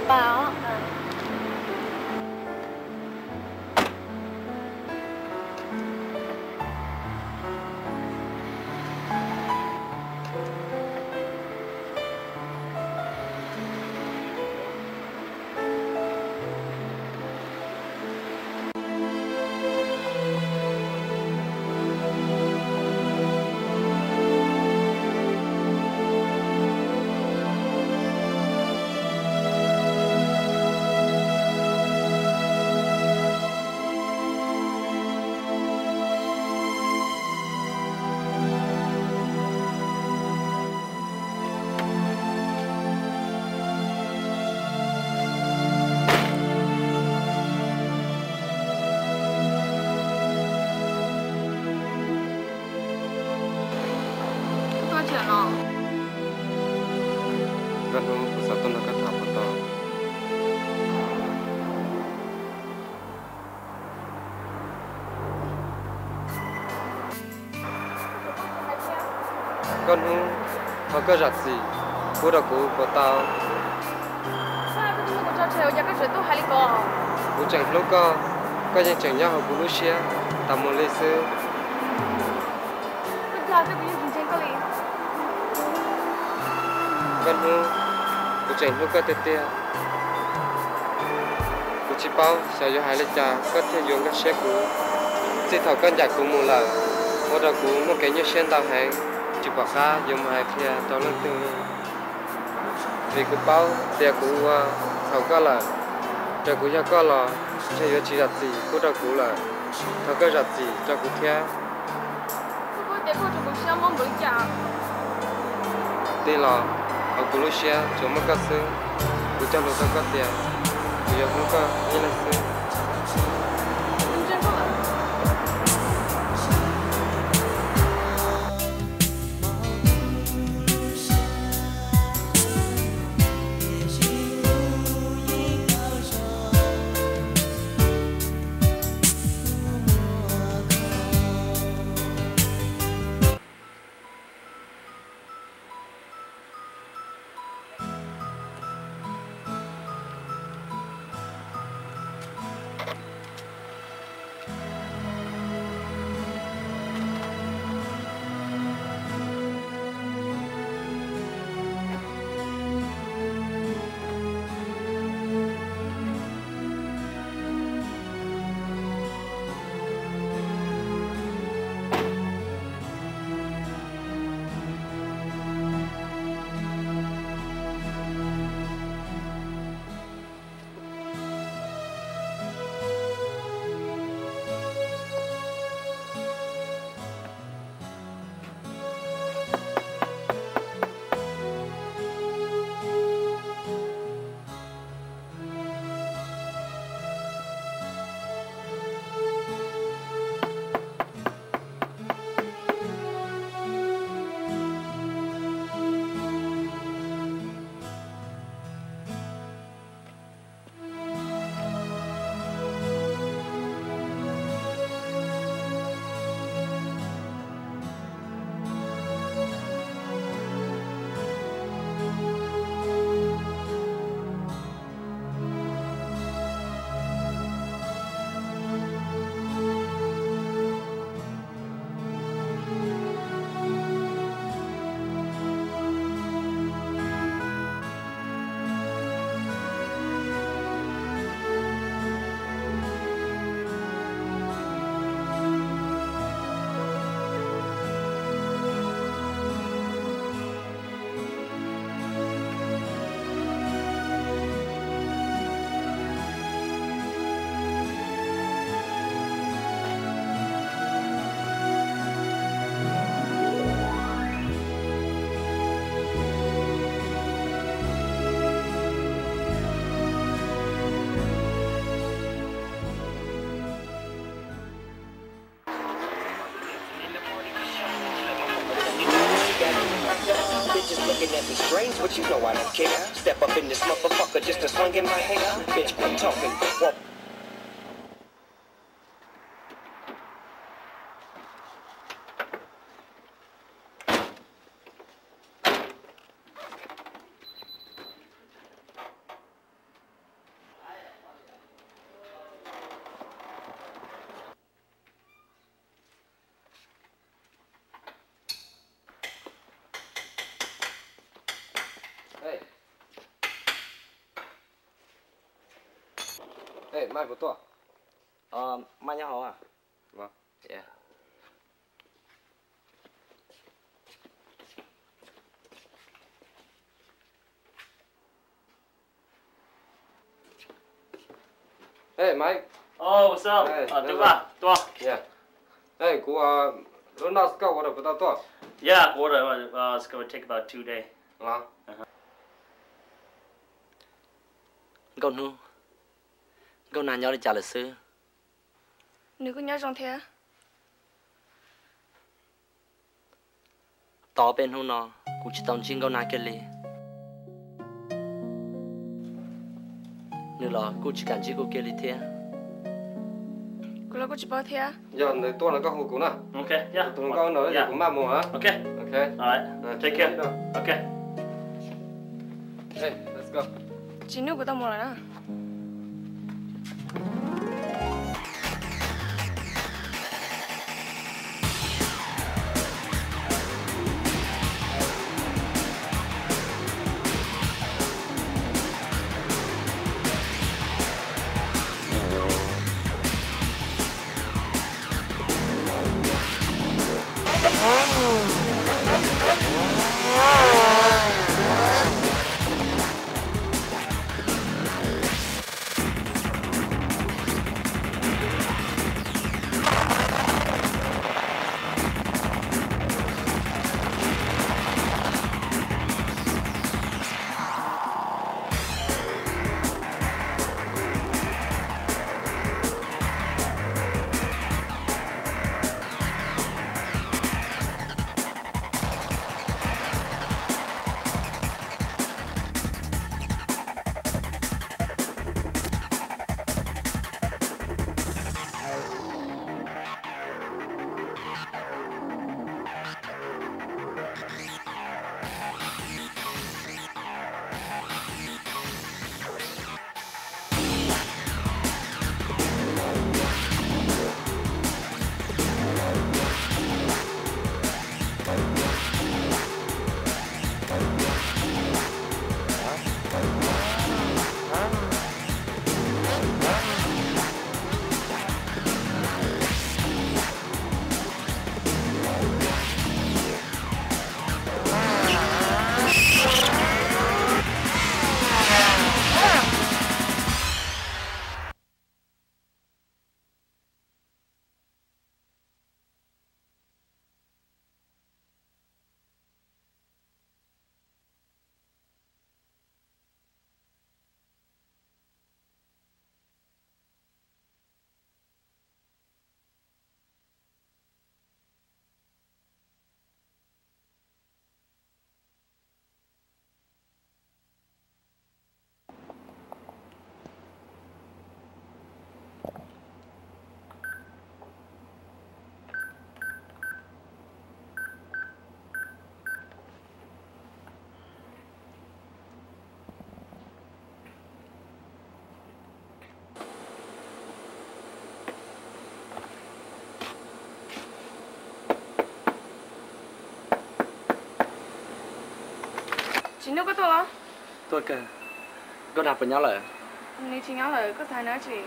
吧？ con hu họ có giặt gì cú đâu cú có tao sao cái chúng ta chơi giờ cái chuyện tôi hay đi co cú chẳng lúc có những chẳng nhau họ cú lúc xia tao muốn lấy sư bây giờ tôi bây giờ chính cái gì con hu cú chẳng lúc có tê tê cú chỉ bao sao cho hai lấy trà có thể dùng các xe cú chỉ thầu con giặt cú mua là một đầu cú một cái như sen tao hàng chỉ bảo cá dùng hai kia tao lên từ vì cú bao tiền cú thầu có là cho cú cho có là chơi vô chỉ giặt gì cú đâu cú là thầu có giặt gì cho cú kia tôi để cô cho cô xem mong muốn chả đi là ở cú lúc xe chúng mới có sư cú cho lúc tao có tiền cú giờ cũng có như là sư Looking at me strange, but you know I don't care. Step up in this motherfucker just to swing in my hair. Bitch, quit talking. Walk. Ê, mai của tôi. Mai nhau hả? Vâng. Yeah. Ê, Mike. Oh, what's up? Hey, Tôi ba, tôi. Yeah. Ê, của Ronald Scott của tôi tôi. Yeah, của rồi. It's gonna take about 2 days. Câu nào nhau đi trả lời sư. Nếu có nhớ trong thế. Tỏ bên hôn nó, cũng chỉ tông chính câu nào kia li. Nếu là cũng chỉ cần chỉ cô kia li thế. Cô là có chỉ bảo thế. Giờ này tôi là có hồ của nào. Okay, yeah. Tôi có nói là của ma mùa hả? Okay. Okay. Alright. Take care. Okay. Hey, let's go. Chỉ nếu của tao một lần á. Chỉ nếu có tôi á. Tôi kìa. Câu nào bên nhau lời. Nếu chỉ nhớ lời có sai nữa chị.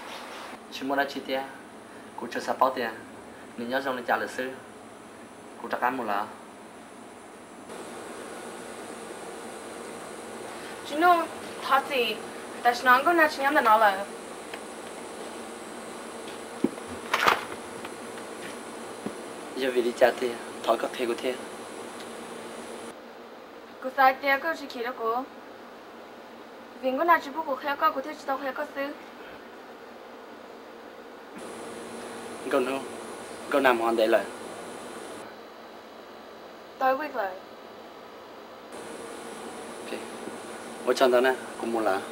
Chúng muốn đã chi tiết. Cũng cho sao báo tiền. Nếu nhớ trong đi trả lời sư. Cũng chắc ăn một là. Chỉ nếu thật gì. Tại sao nó có nào chỉ nhớ nó lời. Giờ vì đi trả tiền. Thôi có thể của tiền. Cô sai tiền có chỉ khi đó cô. Vì có nào chỉ bố cô khéo có thể chỉ tao khéo có sư. Câu nào hoàn để lời. Tôi quyết lời. Ok. Ở trong đó nè, cũng muốn là.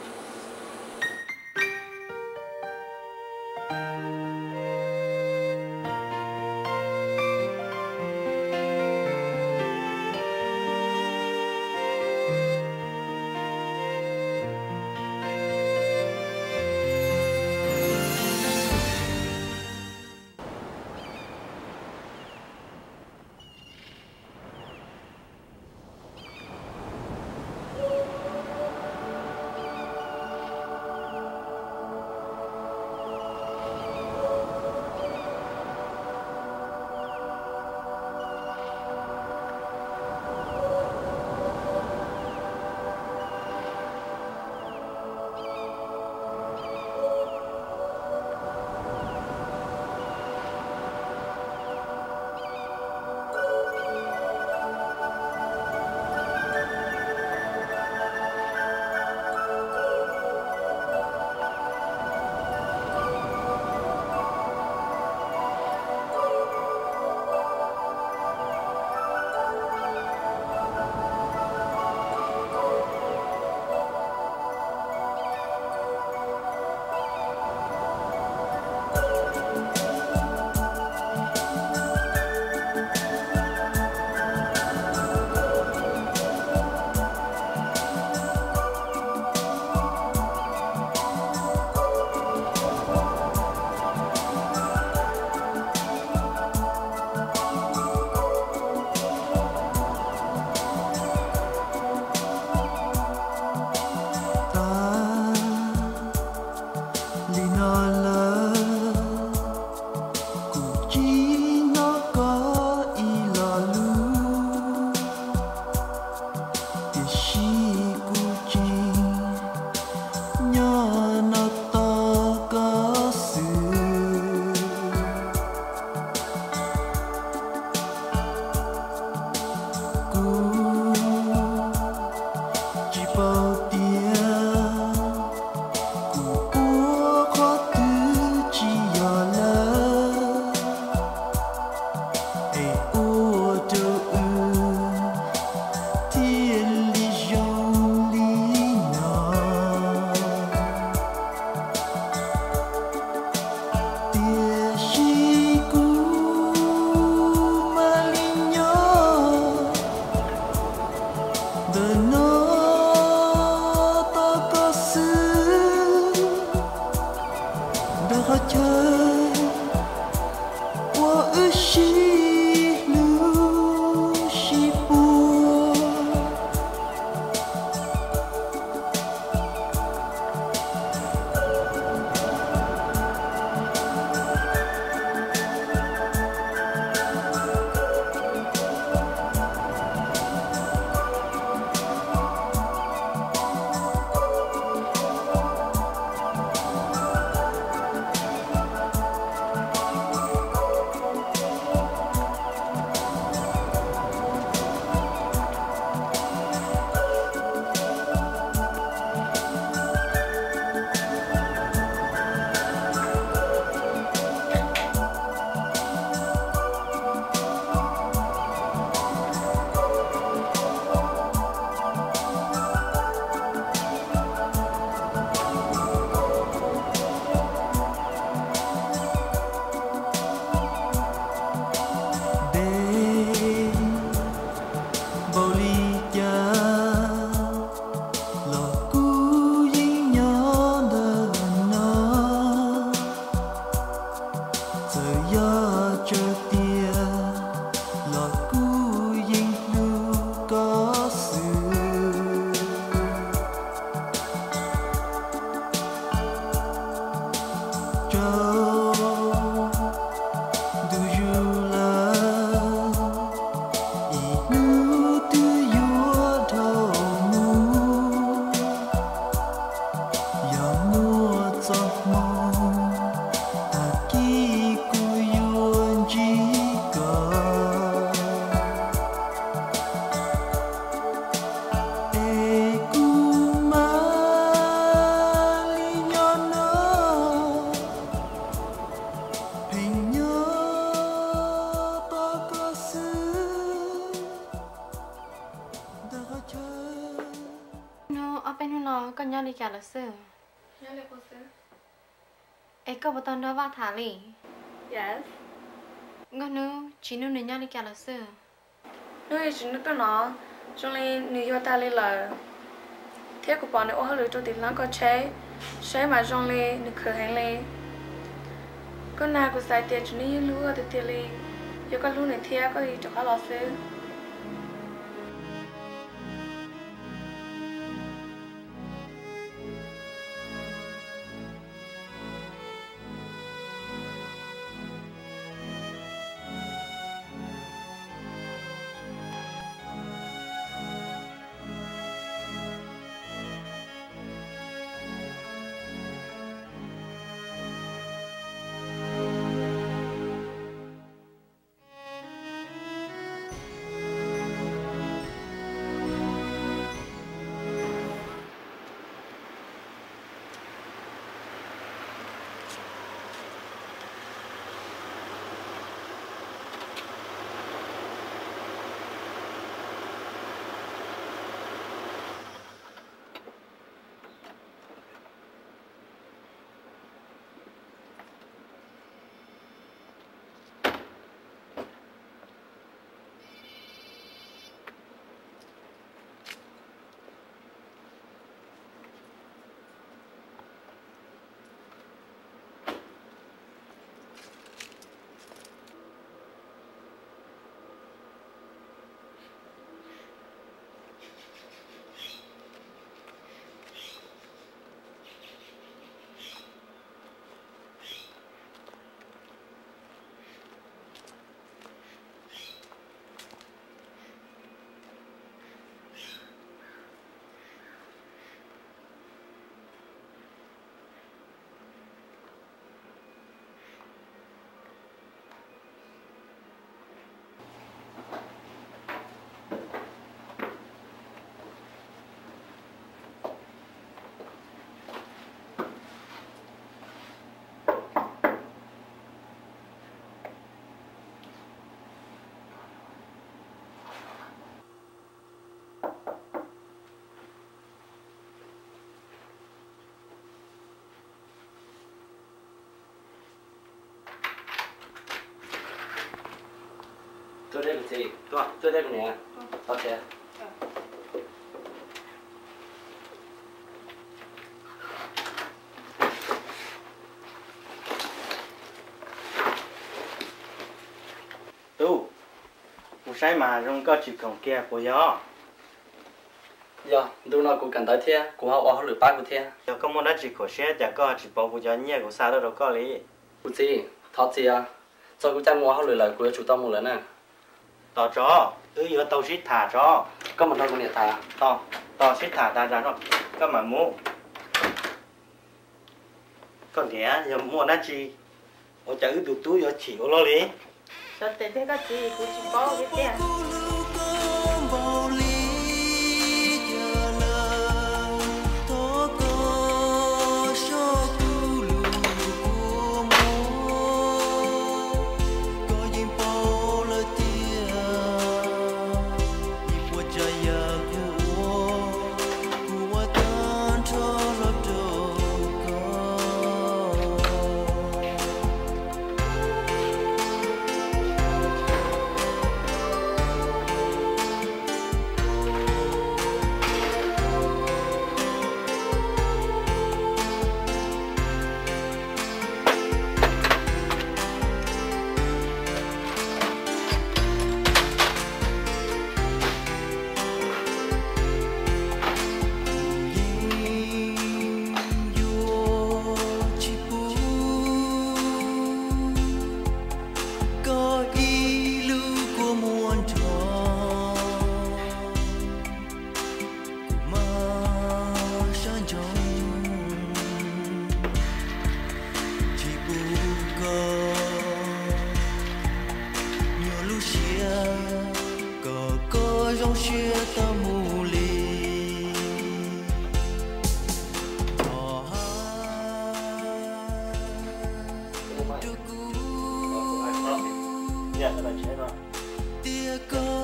nhau đi cả là sư. Nhớ lại cô sư. Ấy có một tuần đó vào thả lì. Yes. Ngon nữa, chỉ nữa nhau đi cả là sư. Nơi chỉ nước cái nó, trong lên New York ta lên là thế của bọn này ô hơi lười cho tiền lắm có chế mà trong lên được khởi hành lên. Con nào cũng xài tiền chúng đi lúa từ tiền lên, giờ con lúa này thiệt có gì cho khó lo sư. Tôi đây cái gì? Tôi đây cái này. Ok. Tu, một sai mà trong có chịu cổng kia của gió. Dạ, tôi nói cũng cần tới thế, cũng học ở lửa ba của thế. Giờ có muốn đã chỉ có xe, chả có chỉ bảo của gió nhẹ của sao đâu có lý. Cũng gì, thật gì à? Cho cũng chẳng mua học lửa lại của chủ tâm một lần nè. Tao cho, giờ tao xít thả cho. Có một đôi con điện thả. Tao xít thả ta ra rồi, có mà mua. Còn thế, giờ mua đã chỉ, ở chả ư tụt túi giờ chịu lo lý. Sao tiền thế có gì cũng chỉ có cái tiền.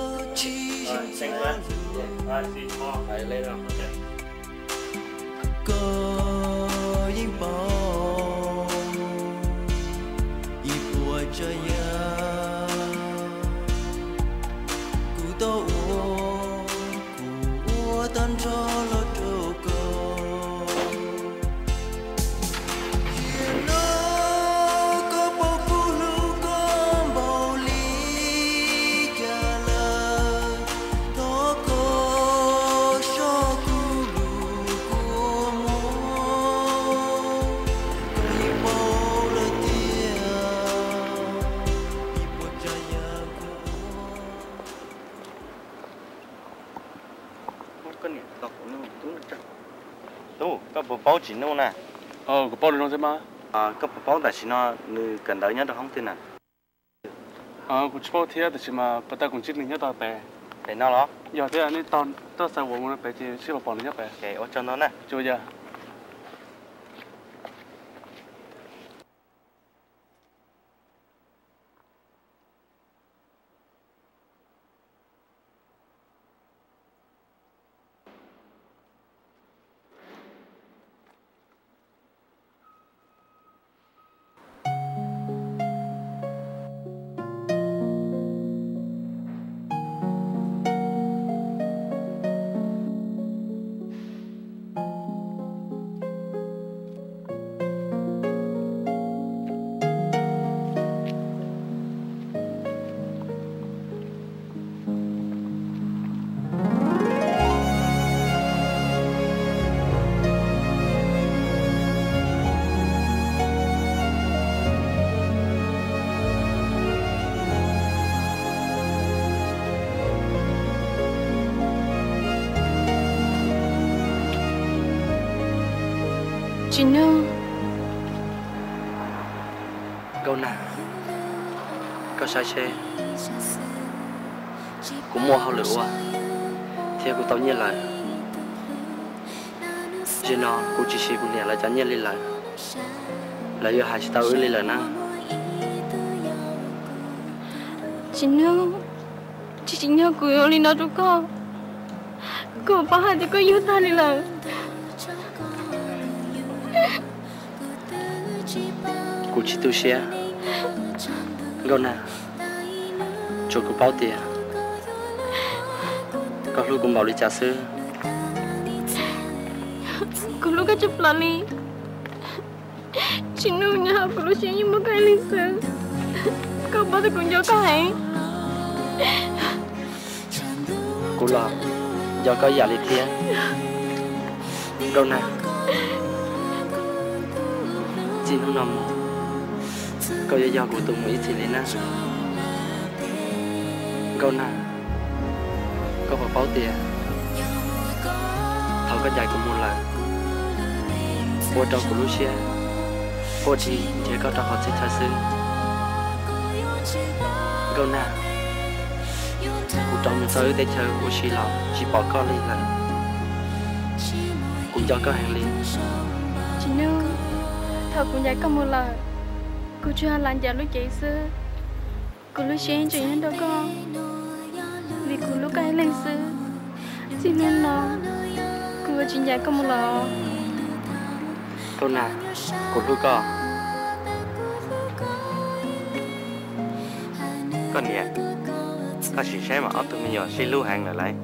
Xanh quá. Phải lên rồi. Go nô có bộ báo chỉ nô nè có bao nhiêu thế mà có bộ báo tại chỉ nó nữ cần đợi nhớ được không thế nào cũng chỉ bao thế thì mà bắt đầu cũng chỉ nên nhớ tao bé để nó đó giờ thế anh tao tao sao uống nó bé chỉ chỉ bảo bọn nó nhớ bé để ở cho nó nè chưa giờ chị nương câu nào câu sai xe cũng mua hao lửa theo của tao như là chỉ nó cũng chỉ xí của nhà là chẳng nhiên lên là do hai tao lên lời na chị nương chị nhớ cười lên đó chú cô ba hai thì có yêu ta lên lời cô chỉ tu xe câu nào cho cô bao tiền có lúc cũng bảo đi trả sư cô lúc cái chụp lại đi chị nương nhà cô lúc xem như một cái lịch sử cô bao giờ cũng nhớ cái cô lo do có giả lý thiên câu nào chị không nằm câu do của tụi Mỹ thì lên á câu nào có phải báo tiền thầu có dài của một lần vô trong của Lucia vô thì chỉ có trong họ sẽ thay sư câu nào cũng trong những tới để chơi của chị lòng chỉ bỏ con lên lần cũng cho có hàng liền chị nương thầu cũng dạy có một lời cô chưa làm giả lúc chạy xưa cô lúc xem chuyện nhân đâu con vì cô lúc cái lên xưa cho nên nó cô chỉ dạy có một lời câu nào của lúc con nhỉ có chỉ xem mà tụi mình giờ xin lưu hàng lại lấy